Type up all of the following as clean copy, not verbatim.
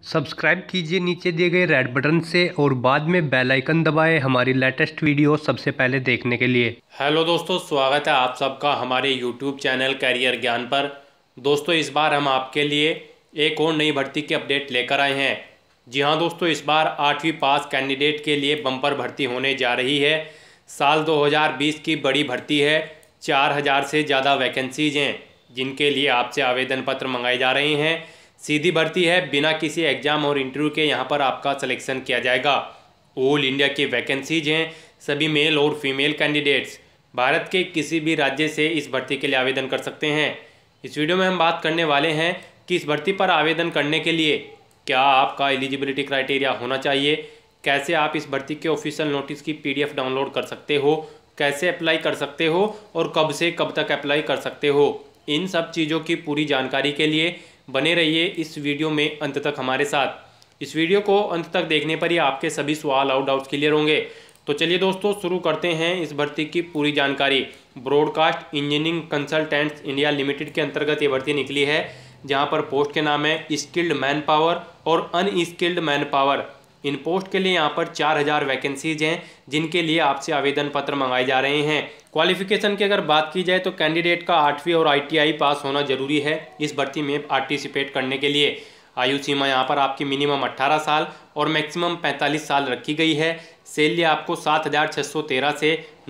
Subscribe कीजिए नीचे दिए गए रेड बटन से और बाद में बेल आइकन दबाएं हमारी लेटेस्ट वीडियो सबसे पहले देखने के लिए। हेलो दोस्तों, स्वागत है आप सबका हमारे यूट्यूब चैनल कैरियर ज्ञान पर। दोस्तों, इस बार हम आपके लिए एक और नई भर्ती की अपडेट लेकर आए हैं। जी हाँ दोस्तों, इस बार 8वीं पास कैंडिडेट के लिए बम्पर भर्ती होने जा रही है। साल 2020 की बड़ी भर्ती है। 4000 से ज़्यादा वैकेंसीज हैं जिनके लिए आपसे आवेदन पत्र मंगाए जा रहे हैं। सीधी भर्ती है, बिना किसी एग्ज़ाम और इंटरव्यू के यहाँ पर आपका सिलेक्शन किया जाएगा। ऑल इंडिया की वैकेंसीज हैं। सभी मेल और फीमेल कैंडिडेट्स भारत के किसी भी राज्य से इस भर्ती के लिए आवेदन कर सकते हैं। इस वीडियो में हम बात करने वाले हैं कि इस भर्ती पर आवेदन करने के लिए क्या आपका एलिजिबिलिटी क्राइटेरिया होना चाहिए, कैसे आप इस भर्ती के ऑफिशियल नोटिस की PDF डाउनलोड कर सकते हो, कैसे अप्लाई कर सकते हो और कब से कब तक अप्लाई कर सकते हो। इन सब चीज़ों की पूरी जानकारी के लिए बने रहिए इस वीडियो में अंत तक हमारे साथ। इस वीडियो को अंत तक देखने पर ही आपके सभी सवाल और डाउट्स क्लियर होंगे। तो चलिए दोस्तों, शुरू करते हैं इस भर्ती की पूरी जानकारी। Broadcast Engineering Consultants India Limited के अंतर्गत ये भर्ती निकली है, जहां पर पोस्ट के नाम है स्किल्ड मैन पावर और अनस्किल्ड मैन पावर। इन पोस्ट के लिए यहाँ पर 4000 वैकेंसीज हैं जिनके लिए आपसे आवेदन पत्र मंगाए जा रहे हैं। क्वालिफिकेशन की अगर बात की जाए तो कैंडिडेट का 8वीं और ITI पास होना जरूरी है इस भर्ती में पार्टिसिपेट करने के लिए। आयु सीमा यहाँ पर आपकी मिनिमम 18 साल और मैक्सिमम 45 साल रखी गई है। सैलरी आपको 7613 से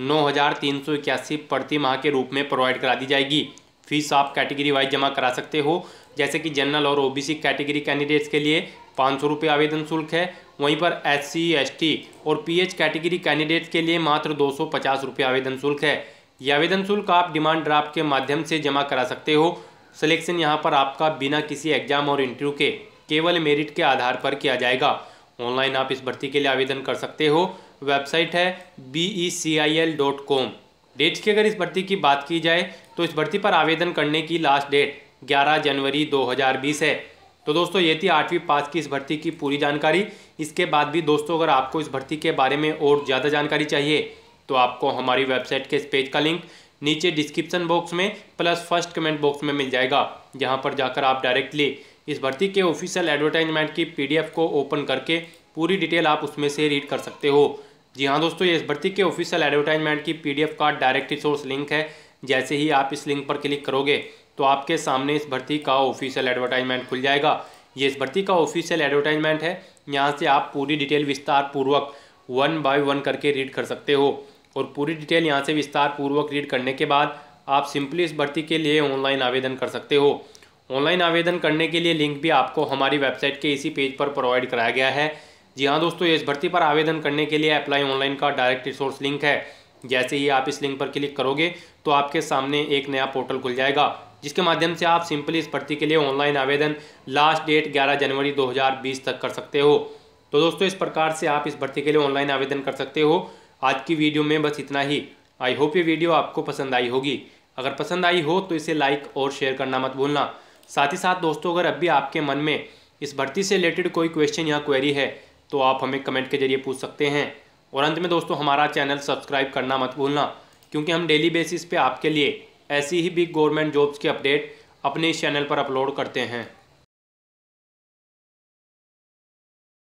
9381 प्रति माह के रूप में प्रोवाइड करा दी जाएगी। फीस आप कैटेगरी वाइज जमा करा सकते हो, जैसे कि जनरल और OBC कैटेगरी कैंडिडेट्स के लिए 500 रुपये आवेदन शुल्क है। वहीं पर SC ST और PH कैटेगरी कैंडिडेट्स के लिए मात्र 250 रुपये आवेदन शुल्क है। ये आवेदन शुल्क आप डिमांड ड्राफ्ट के माध्यम से जमा करा सकते हो। सिलेक्शन यहाँ पर आपका बिना किसी एग्जाम और इंटरव्यू के केवल मेरिट के आधार पर किया जाएगा। ऑनलाइन आप इस भर्ती के लिए आवेदन कर सकते हो। वेबसाइट है becil.com। डेट्स की अगर इस भर्ती की बात की जाए तो इस भर्ती पर आवेदन करने की लास्ट डेट 11 जनवरी 2020 है। तो दोस्तों, ये थी 8वीं पास की इस भर्ती की पूरी जानकारी। इसके बाद भी दोस्तों, अगर आपको इस भर्ती के बारे में और ज़्यादा जानकारी चाहिए तो आपको हमारी वेबसाइट के इस पेज का लिंक नीचे डिस्क्रिप्शन बॉक्स में प्लस फर्स्ट कमेंट बॉक्स में मिल जाएगा, जहां पर जाकर आप डायरेक्टली इस भर्ती के ऑफिशियल एडवर्टाइजमेंट की PDF को ओपन करके पूरी डिटेल आप उसमें से रीड कर सकते हो। जी हाँ दोस्तों, ये इस भर्ती के ऑफिशियल एडवर्टाइजमेंट की PDF का डायरेक्ट रिसोर्स लिंक है। जैसे ही आप इस लिंक पर क्लिक करोगे तो आपके सामने इस भर्ती का ऑफिशियल एडवर्टाइजमेंट खुल जाएगा। ये इस भर्ती का ऑफिशियल एडवर्टाइजमेंट है। यहाँ से आप पूरी डिटेल विस्तार पूर्वक 1 बाय 1 करके रीड कर सकते हो और पूरी डिटेल यहाँ से विस्तार पूर्वक रीड करने के बाद आप सिंपली इस भर्ती के लिए ऑनलाइन आवेदन कर सकते हो। ऑनलाइन आवेदन करने के लिए लिंक भी आपको हमारी वेबसाइट के इसी पेज पर प्रोवाइड कराया गया है। जी हाँ दोस्तों, इस भर्ती पर आवेदन करने के लिए अप्लाई ऑनलाइन का डायरेक्ट रिसोर्स लिंक है। जैसे ही आप इस लिंक पर क्लिक करोगे तो आपके सामने एक नया पोर्टल खुल जाएगा, जिसके माध्यम से आप सिंपली इस भर्ती के लिए ऑनलाइन आवेदन लास्ट डेट 11 जनवरी 2020 तक कर सकते हो। तो दोस्तों, इस प्रकार से आप इस भर्ती के लिए ऑनलाइन आवेदन कर सकते हो। आज की वीडियो में बस इतना ही। आई होप ये वीडियो आपको पसंद आई होगी। अगर पसंद आई हो तो इसे लाइक और शेयर करना मत भूलना। साथ ही साथ दोस्तों, अगर अब भी आपके मन में इस भर्ती से रिलेटेड कोई क्वेश्चन या क्वेरी है तो आप हमें कमेंट के जरिए पूछ सकते हैं। और अंत में दोस्तों, हमारा चैनल सब्सक्राइब करना मत भूलना, क्योंकि हम डेली बेसिस पे आपके लिए ऐसी ही बिग गवर्नमेंट जॉब्स की अपडेट अपने इस चैनल पर अपलोड करते हैं।